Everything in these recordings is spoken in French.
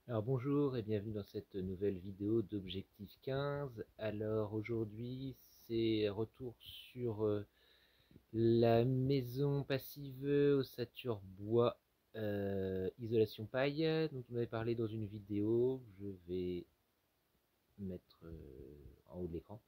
Alors bonjour et bienvenue dans cette nouvelle vidéo d'Objectif 15. Alors aujourd'hui c'est retour sur la maison passive ossature bois isolation paille dont on avait parlé dans une vidéo. Je vais mettre en haut de l'écran.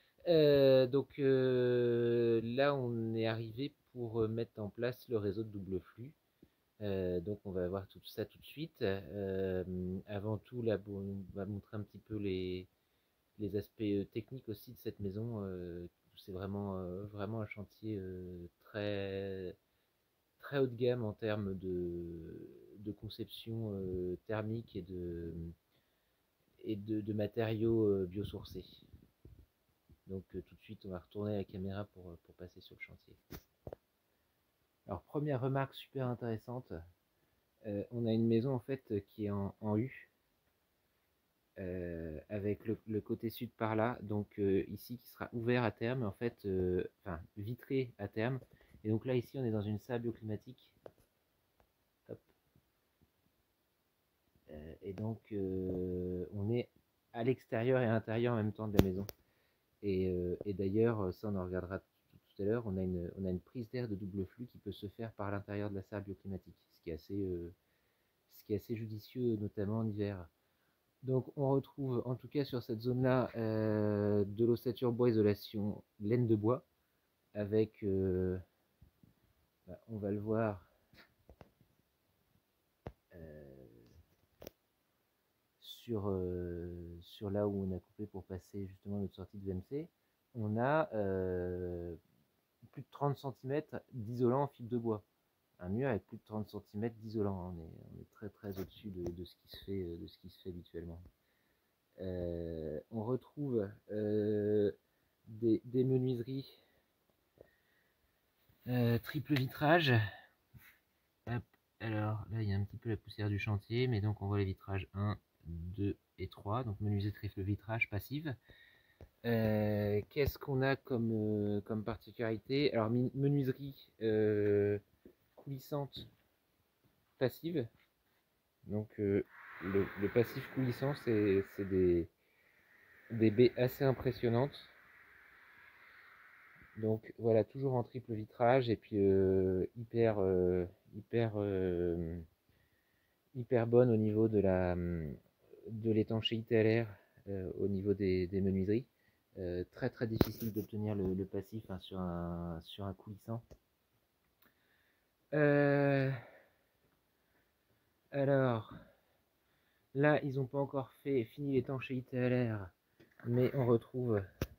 Là on est arrivé pour mettre en place le réseau de double flux. Donc on va voir tout ça tout de suite. Avant tout, là, on va montrer un petit peu les aspects techniques aussi de cette maison. C'est vraiment un chantier très, très haut de gamme en termes de conception thermique et de matériaux biosourcés. Donc tout de suite, on va retourner la caméra pour passer sur le chantier. Alors première remarque super intéressante, on a une maison en fait qui est en U, avec le côté sud par là, donc ici qui sera ouvert à terme, en fait, enfin vitré à terme. Et donc là ici on est dans une salle bioclimatique. Hop. Et donc on est à l'extérieur et à l'intérieur en même temps de la maison. Et d'ailleurs, ça on en regardera tout à l'heure, on a une prise d'air de double flux qui peut se faire par l'intérieur de la salle bioclimatique, ce qui est assez judicieux, notamment en hiver. Donc on retrouve en tout cas sur cette zone-là de l'ossature bois isolation laine de bois avec, on va le voir sur là où on a coupé pour passer justement notre sortie de VMC, on a plus de 30 cm d'isolant en fil de bois. Un mur avec plus de 30 cm d'isolant, on est très très au-dessus de ce qui se fait habituellement. On retrouve des menuiseries triple vitrage. Hop. Alors là il y a un petit peu la poussière du chantier, mais donc on voit les vitrages 1, 2 et 3, donc menuiserie triple vitrage passive. Qu'est-ce qu'on a comme particularité? Alors menuiserie coulissante passive. Donc le passif coulissant, c'est des baies assez impressionnantes. Donc voilà, toujours en triple vitrage et puis hyper bonne au niveau de l'étanchéité à l'air, au niveau des menuiseries. Très très difficile d'obtenir le passif, hein, sur un coulissant. Alors là, ils n'ont pas encore fini l'étanchéité à l'air, mais on retrouve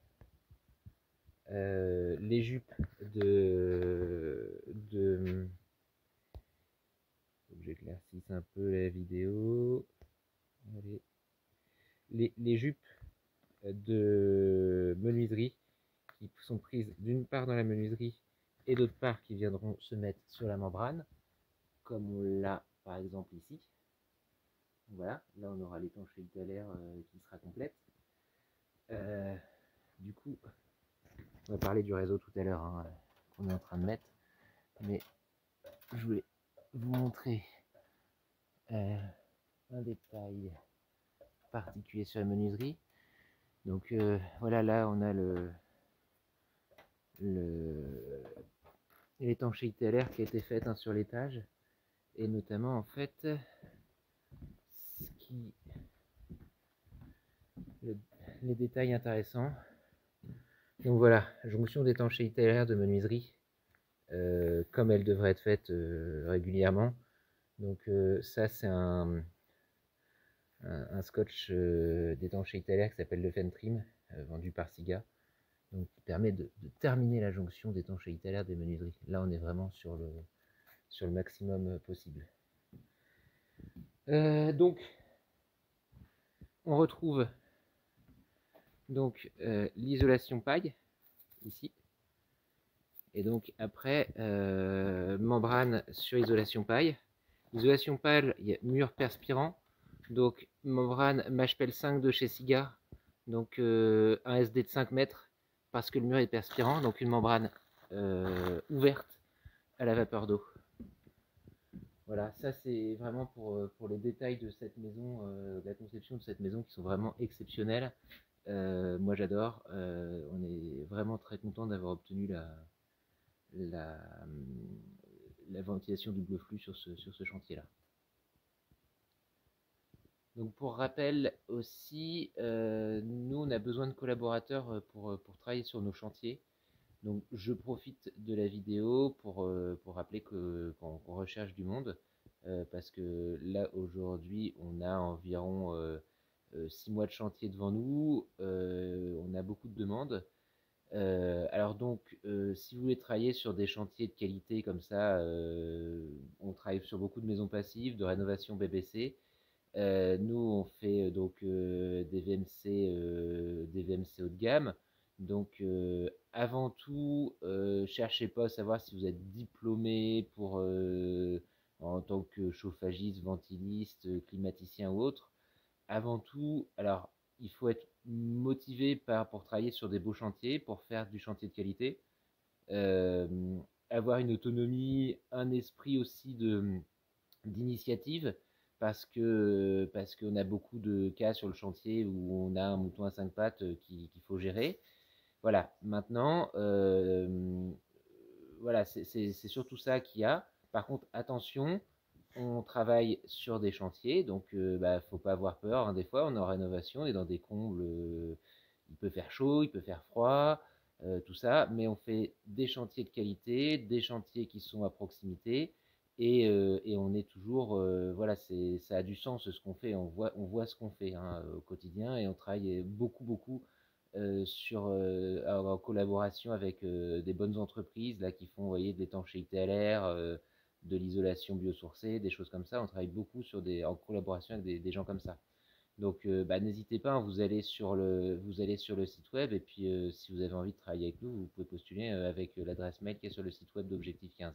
les jupes faut que j'éclaircisse un peu la vidéo. Allez. Les jupes de menuiserie qui sont prises d'une part dans la menuiserie et d'autre part qui viendront se mettre sur la membrane, comme on l'a par exemple ici. Voilà, là on aura l'étanchéité à l'air qui sera complète. Du coup, on va parler du réseau tout à l'heure, hein, qu'on est en train de mettre, mais je voulais vous montrer un détail particulier sur la menuiserie. Donc voilà, là on a l'étanchéité à l'air qui a été faite, hein, sur l'étage, et notamment en fait les détails intéressants. Donc voilà, jonction d'étanchéité à l'air de menuiserie, comme elle devrait être faite régulièrement. Donc ça c'est un scotch d'étanchéité à l'air qui s'appelle le Fentrim, vendu par Siga, donc qui permet de terminer la jonction d'étanchéité à l'air des menuiseries. Là on est vraiment sur le maximum possible. Donc on retrouve donc l'isolation paille ici, et donc après membrane sur isolation paille. Isolation paille, il y a mur perspirant, donc membrane Mashpel 5 de chez Siga, donc un SD de 5 mètres parce que le mur est perspirant, donc une membrane ouverte à la vapeur d'eau. Voilà, ça c'est vraiment pour les détails de cette maison, de la conception de cette maison qui sont vraiment exceptionnels. Moi j'adore. On est vraiment très content d'avoir obtenu la, la ventilation double flux sur ce chantier-là. Donc pour rappel aussi, nous on a besoin de collaborateurs pour travailler sur nos chantiers. Donc je profite de la vidéo pour rappeler qu'on recherche du monde, parce que là aujourd'hui on a environ 6 mois de chantier devant nous, on a beaucoup de demandes. Alors donc, si vous voulez travailler sur des chantiers de qualité comme ça, on travaille sur beaucoup de maisons passives, de rénovation BBC. Nous, on fait donc des VMC haut de gamme. Donc, avant tout, cherchez pas à savoir si vous êtes diplômé en tant que chauffagiste, ventiliste, climaticien ou autre. Avant tout, alors, il faut être motivé pour travailler sur des beaux chantiers, pour faire du chantier de qualité. Euh, Avoir une autonomie, un esprit aussi d'initiative, parce qu'on a beaucoup de cas sur le chantier où on a un mouton à 5 pattes qu'il faut gérer. Voilà, maintenant, voilà, c'est surtout ça qu'il y a. Par contre, attention, on travaille sur des chantiers, donc bah, faut pas avoir peur, hein. Des fois, on est en rénovation, on est dans des combles, il peut faire chaud, il peut faire froid, tout ça, mais on fait des chantiers de qualité, des chantiers qui sont à proximité, et on est toujours, voilà, ça a du sens ce qu'on fait, on voit ce qu'on fait, hein, au quotidien, et on travaille beaucoup, beaucoup en collaboration avec des bonnes entreprises là, qui font, vous voyez, de l'étanchéité à l'air, de l'isolation biosourcée, des choses comme ça. On travaille beaucoup en collaboration avec des gens comme ça. Donc, bah, n'hésitez pas, hein, vous allez sur le site web, et puis si vous avez envie de travailler avec nous, vous pouvez postuler avec l'adresse mail qui est sur le site web d'Objectif 15.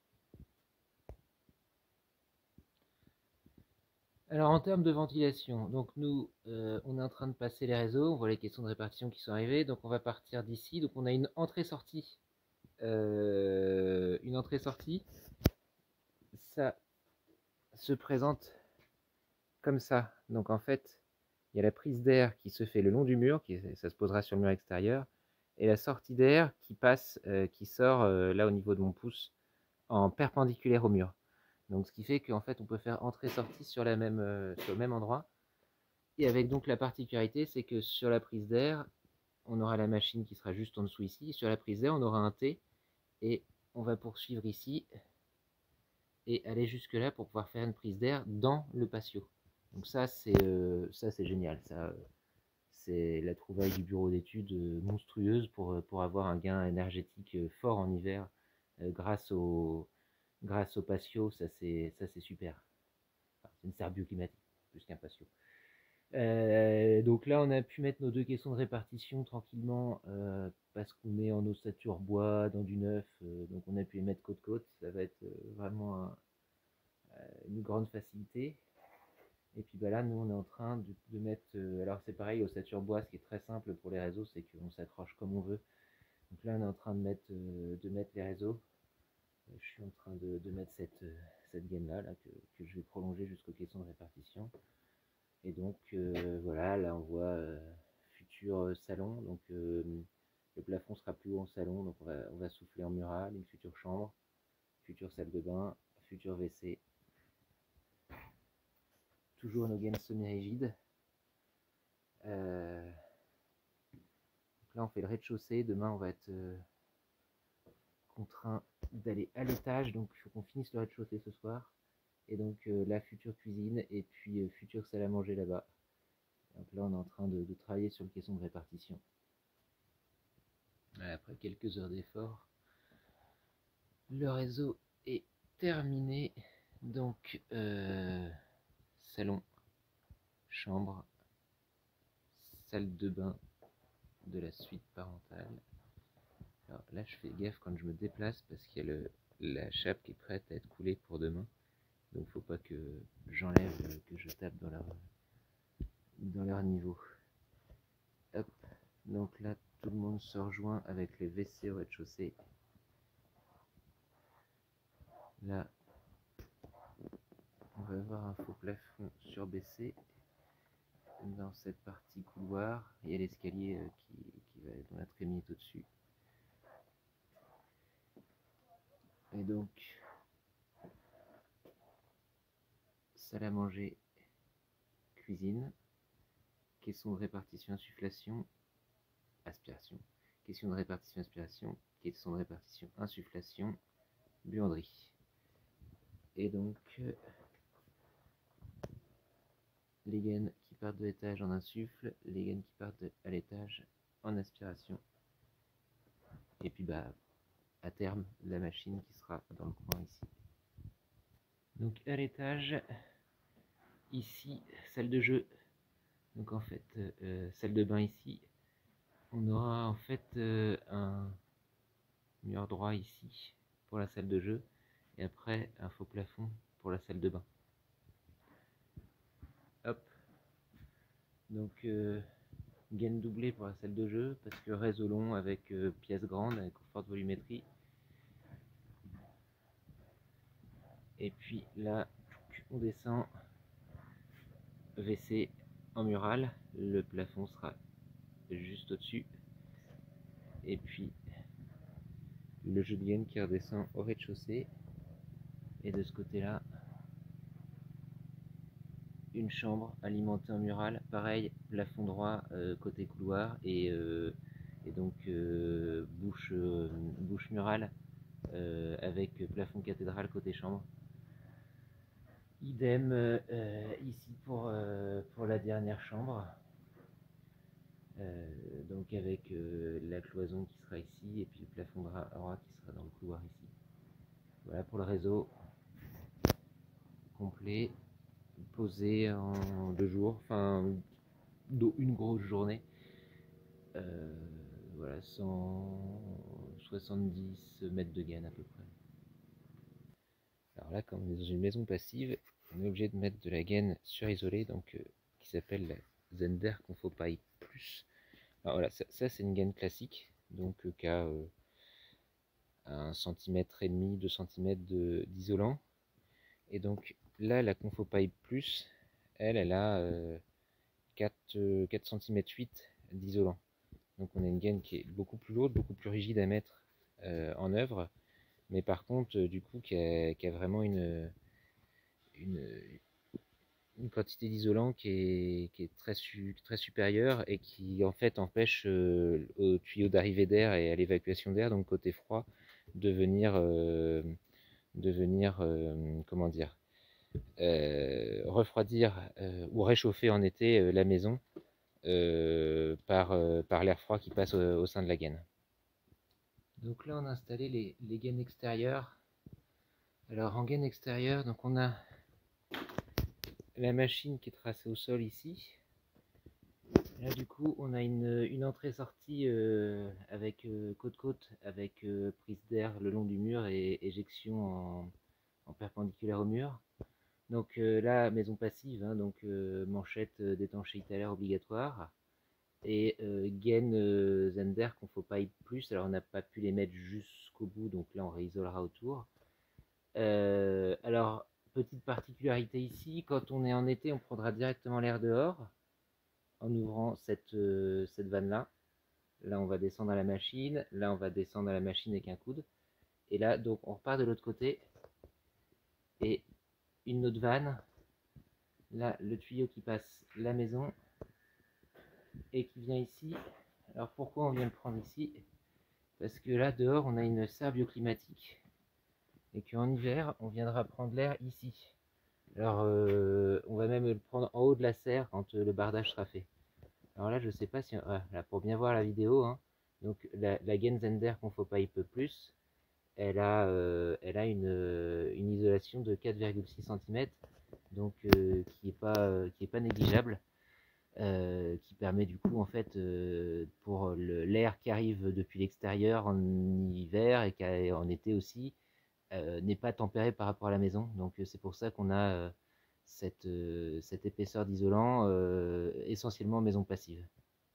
Alors en termes de ventilation, donc nous, on est en train de passer les réseaux, on voit les questions de répartition qui sont arrivées, donc on va partir d'ici. Donc on a une entrée-sortie. Une entrée-sortie, ça se présente comme ça. Donc en fait, il y a la prise d'air qui se fait le long du mur, ça se posera sur le mur extérieur, et la sortie d'air qui passe, qui sort là au niveau de mon pouce, en perpendiculaire au mur. Donc ce qui fait qu'en fait on peut faire entrée-sortie sur le même endroit. Et avec donc la particularité, c'est que sur la prise d'air, on aura la machine qui sera juste en dessous ici. Sur la prise d'air, on aura un T, et on va poursuivre ici et aller jusque là pour pouvoir faire une prise d'air dans le patio. Donc ça c'est génial. C'est la trouvaille du bureau d'études monstrueuse pour avoir un gain énergétique fort en hiver grâce au patio. Ça c'est super. Enfin, c'est une serre bioclimatique plus qu'un patio. Donc là, on a pu mettre nos deux caissons de répartition tranquillement parce qu'on est en ossature bois dans du neuf, donc on a pu les mettre côte-côte. Ça va être vraiment une grande facilité. Et puis bah là, nous, on est en train de mettre. Alors c'est pareil, ossature bois, ce qui est très simple pour les réseaux, c'est qu'on s'accroche comme on veut. Donc là, on est en train de mettre les réseaux. Je suis en train de mettre cette gaine-là là, que je vais prolonger jusqu'au caisson de répartition. Et donc voilà, là on voit futur salon. Donc le plafond sera plus haut en salon, donc on va souffler en mural, une future chambre, future salle de bain, futur WC. Toujours nos gaines semi-rigides. Donc là on fait le rez-de-chaussée, demain on va être contraint d'aller à l'étage, donc il faut qu'on finisse le rez-de-chaussée ce soir. Et donc la future cuisine et puis future salle à manger là-bas. Donc là on est en train de travailler sur le caisson de répartition. Après quelques heures d'effort, le réseau est terminé. Donc salon, chambre, salle de bain de la suite parentale. Alors là je fais gaffe quand je me déplace parce qu'il y a la chape qui est prête à être coulée pour demain. Donc faut pas que j'enlève, que je tape dans leur niveau. Hop. Donc là tout le monde se rejoint avec les WC au rez-de-chaussée. Là on va avoir un faux plafond surbaissé. Dans cette partie couloir, il y a l'escalier qui va dans la trémie au-dessus. Et donc, salle à manger, cuisine, caisson de répartition, insufflation, aspiration. Question de répartition, aspiration, caisson de répartition, insufflation, buanderie. Et donc, les gaines qui partent de l'étage en insuffle, les gaines qui partent à l'étage en aspiration. Et puis bah, à terme, la machine qui sera dans le coin ici. Donc à l'étage, ici, salle de jeu. Donc en fait, salle de bain ici. On aura en fait un mur droit ici pour la salle de jeu. Et après, un faux plafond pour la salle de bain. Hop. Donc gaine doublée pour la salle de jeu parce que réseau long avec pièce grande avec forte volumétrie. Et puis là, on descend, WC en mural, le plafond sera juste au-dessus. Et puis le jeu de gaine qui redescend au rez-de-chaussée. Et de ce côté-là, une chambre alimentée en mural, pareil, plafond droit côté couloir et donc bouche murale avec plafond cathédrale côté chambre. Idem ici pour la dernière chambre, donc avec la cloison qui sera ici et puis le plafond droit qui sera dans le couloir ici. Voilà pour le réseau complet, posé en 2 jours, enfin une grosse journée. Voilà, 170 mètres de gaine à peu près. Alors là, comme on est dans une maison passive, on est obligé de mettre de la gaine surisolée, donc qui s'appelle la Zender Confopipe Plus. Alors voilà, ça c'est une gaine classique, donc qui a 1,5 cm, 2 cm d'isolant. Et donc là, la Confopipe Plus, elle a 4 cm 8 d'isolant. Donc on a une gaine qui est beaucoup plus lourde, beaucoup plus rigide à mettre en œuvre, mais par contre du coup qui a vraiment une quantité d'isolant qui est très supérieure et qui en fait empêche au tuyau d'arrivée d'air et à l'évacuation d'air, donc côté froid, de venir comment dire, refroidir ou réchauffer en été la maison par l'air froid qui passe au sein de la gaine. Donc là on a installé les gaines extérieures. Alors en gaine extérieure, donc on a la machine qui est tracée au sol ici. Là du coup on a une entrée-sortie avec côte-côte avec prise d'air le long du mur et éjection en perpendiculaire au mur. Donc là maison passive, hein, donc manchette d'étanchéité à l'air obligatoire. Et gaine Zender Confopipe Plus, alors on n'a pas pu les mettre jusqu'au bout, donc là on réisolera autour. Alors petite particularité ici, quand on est en été, on prendra directement l'air dehors en ouvrant cette vanne là. Là on va descendre à la machine, là on va descendre à la machine avec un coude. Et là donc on repart de l'autre côté et une autre vanne. Là le tuyau qui passe la maison et qui vient ici. Alors pourquoi on vient le prendre ici? Parce que là dehors on a une serre bioclimatique et qu'en hiver on viendra prendre l'air ici. Alors on va même le prendre en haut de la serre quand le bardage sera fait. Alors là je sais pas si, là, pour bien voir la vidéo, hein, donc la gaine Zender Confopipe Plus, elle a une isolation de 4,6 cm, donc qui est pas négligeable. Qui permet du coup en fait pour l'air qui arrive depuis l'extérieur en hiver et en été aussi n'est pas tempéré par rapport à la maison, donc c'est pour ça qu'on a cette épaisseur d'isolant essentiellement en maison passive.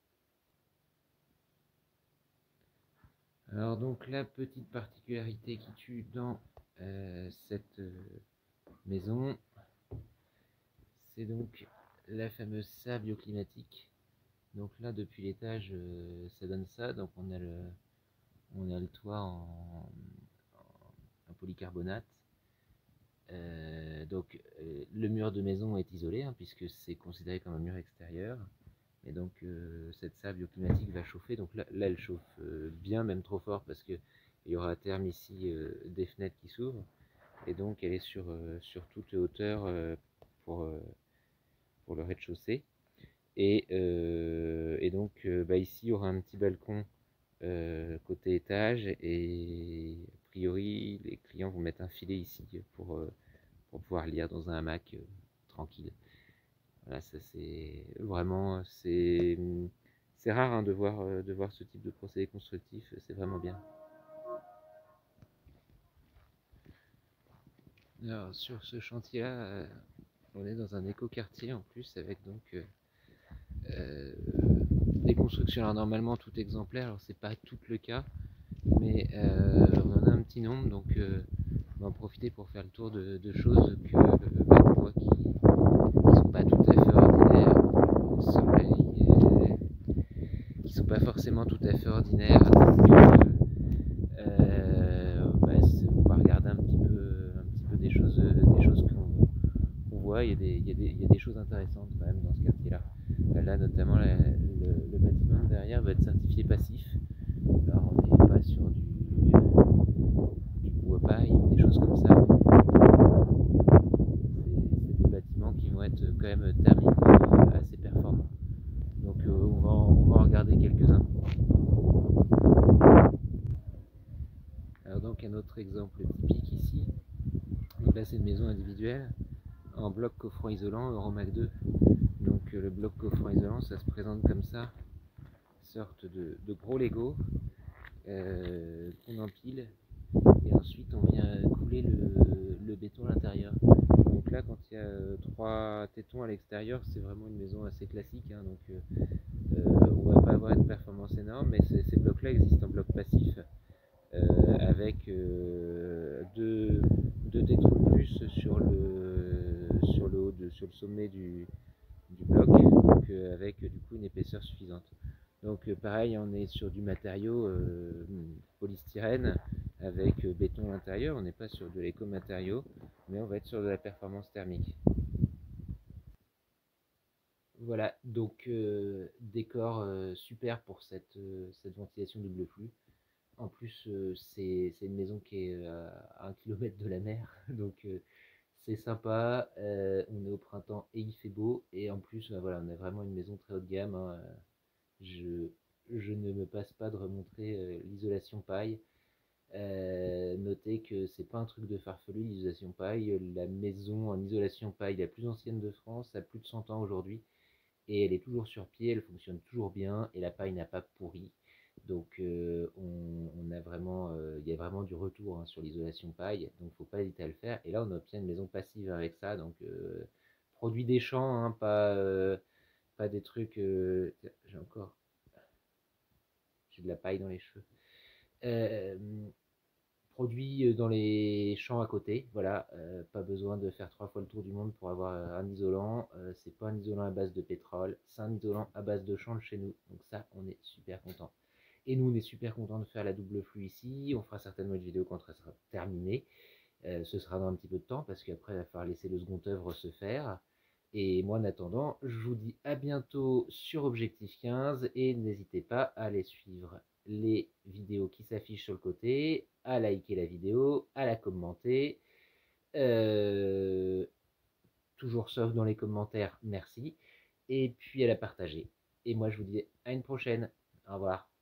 Alors donc la petite particularité qui tue dans cette maison, c'est donc la fameuse sable bioclimatique. Donc là, depuis l'étage, ça donne ça. Donc on a le toit en polycarbonate. Le mur de maison est isolé, hein, puisque c'est considéré comme un mur extérieur. Et donc cette sable bioclimatique va chauffer. Donc là elle chauffe bien, même trop fort, parce qu'il y aura à terme ici des fenêtres qui s'ouvrent. Et donc elle est sur toutes les hauteurs pour, euh, pour le rez-de-chaussée. Et donc ici il y aura un petit balcon côté étage, et a priori les clients vont mettre un filet ici pour pouvoir lire dans un hamac tranquille. Voilà, ça c'est vraiment, c'est rare, hein, de voir ce type de procédé constructif, c'est vraiment bien. Alors sur ce chantier-là, on est dans un écoquartier en plus, avec donc des constructions. Alors normalement tout exemplaire, alors c'est pas tout le cas, mais on en a un petit nombre, donc on va en profiter pour faire le tour de choses qu'on voit qui sont pas tout à fait ordinaires. Le soleil, qui sont pas forcément tout à fait ordinaires. Donc, on va regarder un petit peu des choses qu'on voit. Il y a des choses intéressantes quand même dans ce quartier-là. Là, notamment, le bâtiment derrière va être certifié passif. Alors, on n'est pas sur du bois paille ou des choses comme ça. C'est des bâtiments qui vont être quand même thermiquement assez performants. Donc, on va en regarder quelques-uns. Alors, donc, un autre exemple typique ici. Donc là, c'est une maison individuelle en bloc coffrant isolant Euromac 2. Donc le bloc coffrant isolant, ça se présente comme ça, sorte de gros Lego qu'on empile, et ensuite on vient couler le béton à l'intérieur. Donc là, quand il y a 3 tétons à l'extérieur, c'est vraiment une maison assez classique, hein, donc on va pas avoir une performance énorme, mais ces blocs-là existent en bloc passif, avec deux tétons de plus sur le sommet du bloc, donc avec du coup une épaisseur suffisante. Donc pareil, on est sur du matériau polystyrène avec béton à l'intérieur, on n'est pas sur de l'éco-matériau, mais on va être sur de la performance thermique. Voilà, donc décor super pour cette ventilation double flux. En plus, c'est une maison qui est à 1 km de la mer, donc c'est sympa. On est au printemps et il fait beau. Et en plus, voilà, on a vraiment une maison très haut de gamme, hein. Je, je ne me passe pas de remontrer l'isolation paille. Notez que c'est pas un truc de farfelu, l'isolation paille. La maison en isolation paille la plus ancienne de France a plus de 100 ans aujourd'hui, et elle est toujours sur pied, elle fonctionne toujours bien, et la paille n'a pas pourri. Donc on a vraiment, il y a vraiment du retour, hein, sur l'isolation paille, donc faut pas hésiter à le faire. Et là on obtient une maison passive avec ça, donc produit des champs, hein, pas des trucs. J'ai de la paille dans les cheveux. Euh, Produit dans les champs à côté, voilà, pas besoin de faire 3 fois le tour du monde pour avoir un isolant. C'est pas un isolant à base de pétrole, c'est un isolant à base de change chez nous, donc ça on est super content. Et nous on est super content de faire la double flux ici. On fera certainement une vidéo quand elle sera terminée. Ce sera dans un petit peu de temps, parce qu'après il va falloir laisser le second œuvre se faire. Et moi en attendant, je vous dis à bientôt sur Objectif 15, et n'hésitez pas à aller suivre les vidéos qui s'affichent sur le côté, à liker la vidéo, à la commenter, euh, toujours sauf dans les commentaires, merci, et puis à la partager. Et moi je vous dis à une prochaine, au revoir.